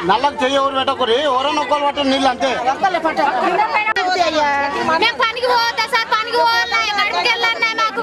నల్లకు చెయ్యి ఎవరు పెట్టకూరి ఎవరైనా ఒక్కరు పట్టిన నీళ్ళు అంతే. పనికి పోతా సార్, పనికి పోవాలి వెళ్ళాలి మాకు.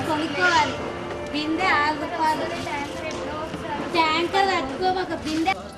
కొనుక్కోవాలి బిందె 6 రూపాయలు ట్యాంకర్ కట్టుకో ఒక బిందె